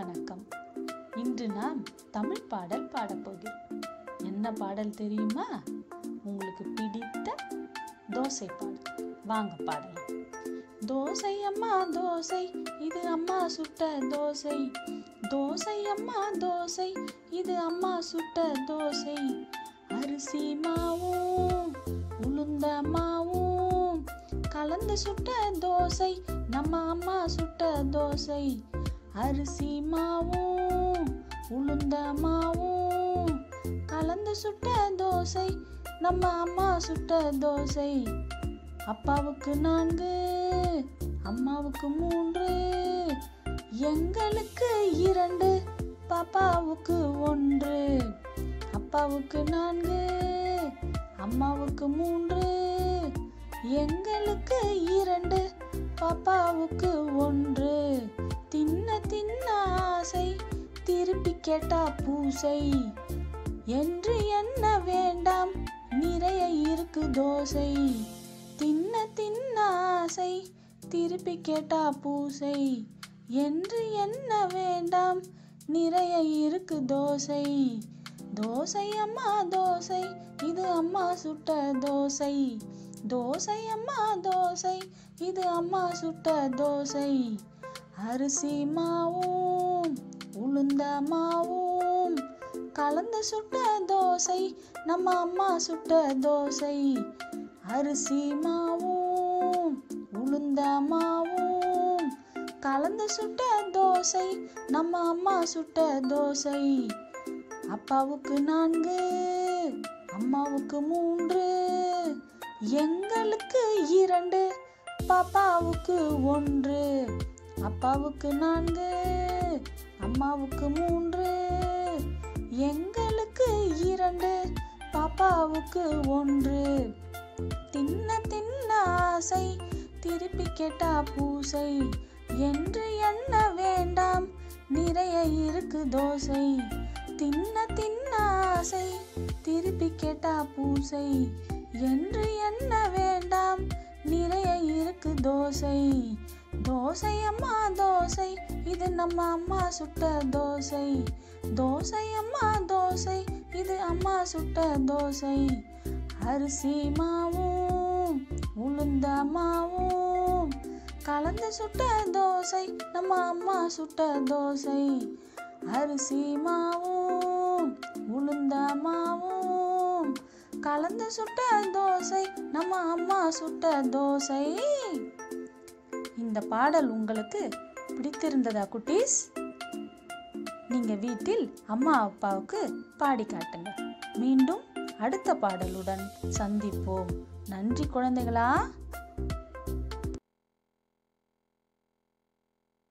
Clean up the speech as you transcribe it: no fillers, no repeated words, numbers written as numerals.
வணக்கம். இன்று நாம் தமிழ் பாடல் பாடப்போகிறோம். என்ன பாடல் தெரியுமா? உங்களுக்கு பிடித்த தோசை பாடல். வாங்க பாடலாம். தோசை அம்மா தோசை, இது அம்மா சுட்ட தோசை. தோசை அம்மா தோசை, இது அம்மா சுட்ட தோசை. அரிசி மாவும் உளுந்த மாவும் கலந்து சுட்ட தோசை, நம்ம அம்மா சுட்ட தோசை. அரிசி மாவும் உளுந்த மாவும் கலந்து சுட்ட தோசை, நம்ம அம்மா சுட்ட தோசை. அப்பாவுக்கு 4, அம்மாவுக்கு 3, எங்களுக்கு 2, பாப்பாவுக்கு 1. அப்பாவுக்கு 4, அம்மாவுக்கு 3, எங்களுக்கு 2, பாப்பாவுக்கு 1. தின்ன தின்ன ஆசை, திருப்பி கேட்டா பூசை. என்று என்ன வேண்டாம், நிறைய இருக்கு தோசை. தின்ன தின்ன ஆசை, திருப்பி கேட்டா பூசை. என்று என்ன வேண்டாம், நிறைய இருக்கு தோசை. தோசை அம்மா தோசை, இது அம்மா சுட்ட தோசை. தோசை அம்மா தோசை, இது அம்மா சுட்ட தோசை. அரிசி மாவும் உளுந்த மாவும் கலந்து சுட்ட தோசை, நம்ம அம்மா சுட்ட தோசை. அரிசி மாவும் உளுந்த மாவும் கலந்து சுட்ட தோசை, நம்ம அம்மா சுட்ட தோசை. அப்பாவுக்கு 4, அம்மாவுக்கு 3, எங்களுக்கு 2, பாப்பாவுக்கு 1. அப்பாவுக்கு 4, அம்மாவுக்கு 3, எங்களுக்கு 2, பாப்பாவுக்கு 1. தின்ன தின்ன ஆசை, திருப்பி கேட்டா பூசை. என்று என்ன வேண்டாம், நிறைய இருக்கு தோசை. தின்ன தின்ன ஆசை, திருப்பி கேட்டா பூசை. என்று என்ன வேண்டாம், நிறைய இருக்கு தோசை. தோசை அம்மா தோசை, இது நம்ம அம்மா சுட்ட தோசை. தோசை அம்மா தோசை, இது அம்மா சுட்ட தோசை. அரிசி மாவும் உளுந்த மாவும் கலந்து சுட்ட தோசை, நம்ம அம்மா சுட்ட தோசை. அரிசி மாவும் உளுந்த மாவும் கலந்து சுட்ட தோசை, நம்ம அம்மா சுட்ட தோசை. இந்த பாடல் உங்களுக்கு பிடித்திருந்ததா குட்டீஸ்? நீங்க வீட்டில் அம்மா அப்பாவுக்கு பாடி காட்டுங்க. மீண்டும் அடுத்த பாடலுடன் சந்திப்போம். நன்றி குழந்தைகளா.